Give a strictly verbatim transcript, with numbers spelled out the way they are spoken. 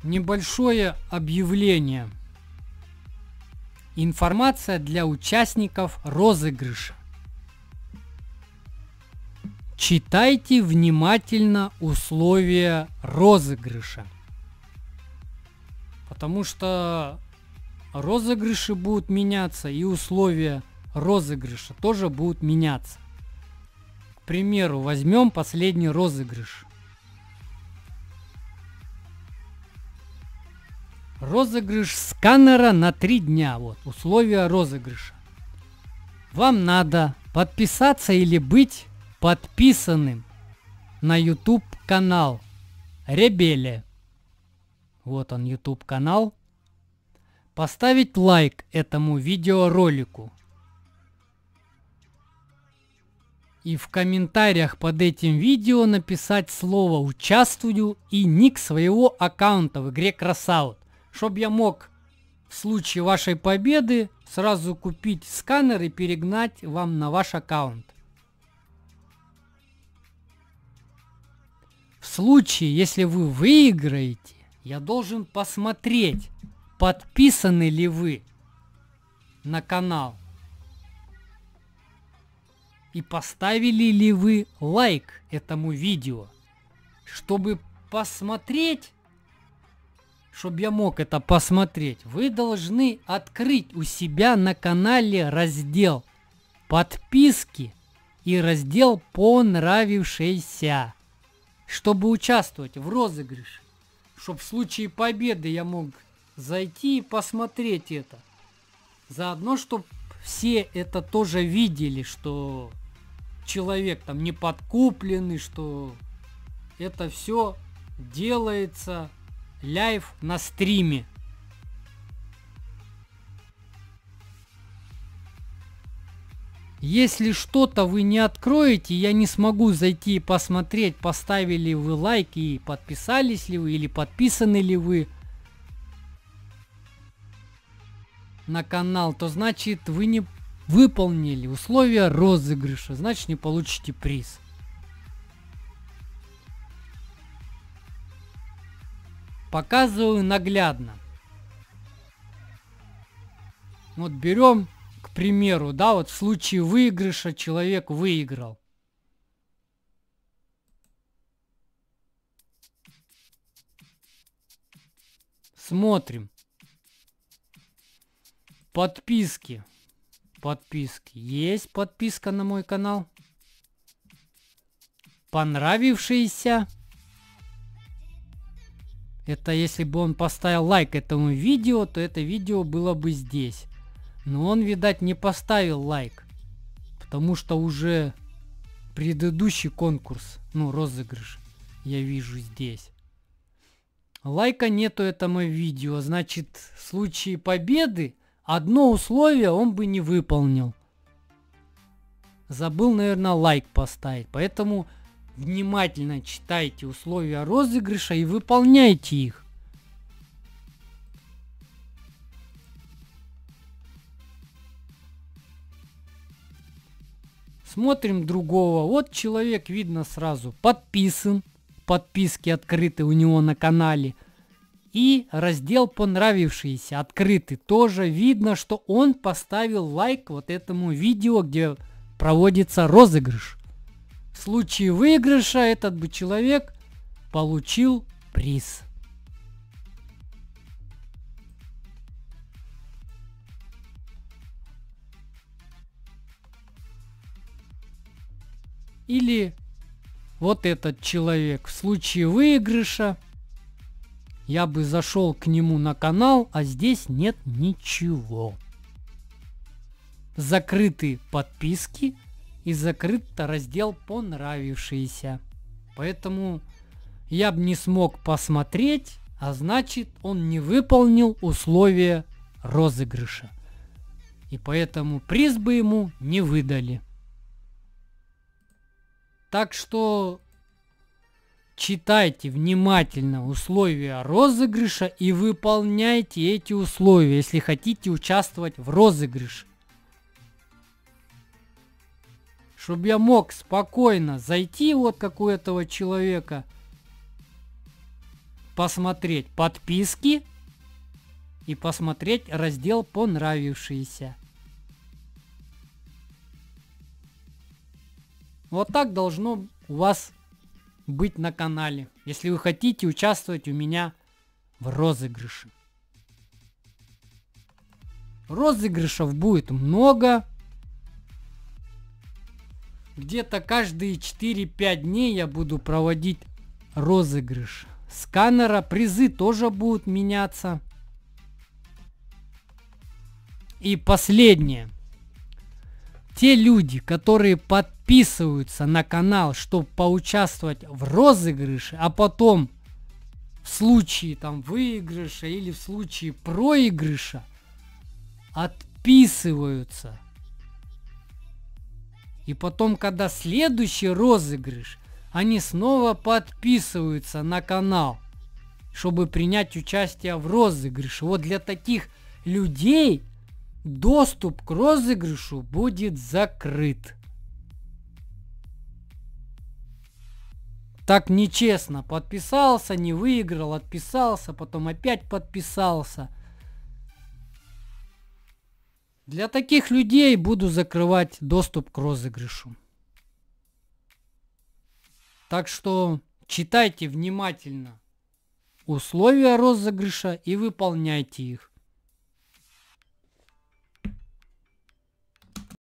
Небольшое объявление. Информация для участников розыгрыша. Читайте внимательно условия розыгрыша. Потому что розыгрыши будут меняться, и условия розыгрыша тоже будут меняться. К примеру, возьмем последний розыгрыш. Розыгрыш сканера на три дня. Вот условия розыгрыша. Вам надо подписаться или быть подписанным на YouTube канал Ребелия. Вот он, YouTube канал. Поставить лайк этому видеоролику. И в комментариях под этим видео написать слово «Участвую» и ник своего аккаунта в игре Кросаут, чтобы я мог в случае вашей победы сразу купить сканер и перегнать вам на ваш аккаунт. В случае, если вы выиграете, я должен посмотреть, подписаны ли вы на канал и поставили ли вы лайк этому видео. Чтобы посмотреть, чтобы я мог это посмотреть, вы должны открыть у себя на канале раздел подписки и раздел понравившийся, чтобы участвовать в розыгрыше, чтобы в случае победы я мог зайти и посмотреть это. Заодно, чтобы все это тоже видели, что человек там не подкупленный, что это все делается лайв на стриме. Если что-то вы не откроете, я не смогу зайти и посмотреть, поставили вы лайк и подписались ли вы или подписаны ли вы на канал, то значит вы не выполнили условия розыгрыша, значит не получите приз. Показываю наглядно. Вот берем, к примеру, да, вот в случае выигрыша человек выиграл. Смотрим. Подписки. Подписки. Есть подписка на мой канал. Понравившиеся. Это если бы он поставил лайк этому видео, то это видео было бы здесь. Но он, видать, не поставил лайк. Потому что уже предыдущий конкурс, ну, розыгрыш, я вижу здесь. Лайка нету этому видео. Значит, в случае победы одно условие он бы не выполнил. Забыл, наверное, лайк поставить. Поэтому внимательно читайте условия розыгрыша и выполняйте их. Смотрим другого. Вот человек, видно сразу, подписан. Подписки открыты у него на канале. И раздел понравившиеся открыты. Тоже видно, что он поставил лайк вот этому видео, где проводится розыгрыш. В случае выигрыша этот бы человек получил приз. Или вот этот человек в случае выигрыша я бы зашел к нему на канал, а здесь нет ничего. Закрыты подписки и закрыт раздел понравившиеся. Поэтому я бы не смог посмотреть, а значит он не выполнил условия розыгрыша. И поэтому приз бы ему не выдали. Так что читайте внимательно условия розыгрыша и выполняйте эти условия, если хотите участвовать в розыгрыше. Чтобы я мог спокойно зайти вот как у этого человека, посмотреть подписки и посмотреть раздел «Понравившиеся». Вот так должно у вас быть на канале, если вы хотите участвовать у меня в розыгрыше. Розыгрышев будет много. Где-то каждые четыре-пять дней я буду проводить розыгрыш сканера. Призы тоже будут меняться. И последнее. Те люди, которые подписываются на канал, чтобы поучаствовать в розыгрыше, а потом в случае там выигрыша или в случае проигрыша отписываются. И потом, когда следующий розыгрыш, они снова подписываются на канал, чтобы принять участие в розыгрыше. Вот для таких людей доступ к розыгрышу будет закрыт. Так нечестно. Подписался, не выиграл, отписался, потом опять подписался. Для таких людей буду закрывать доступ к розыгрышу. Так что читайте внимательно условия розыгрыша и выполняйте их.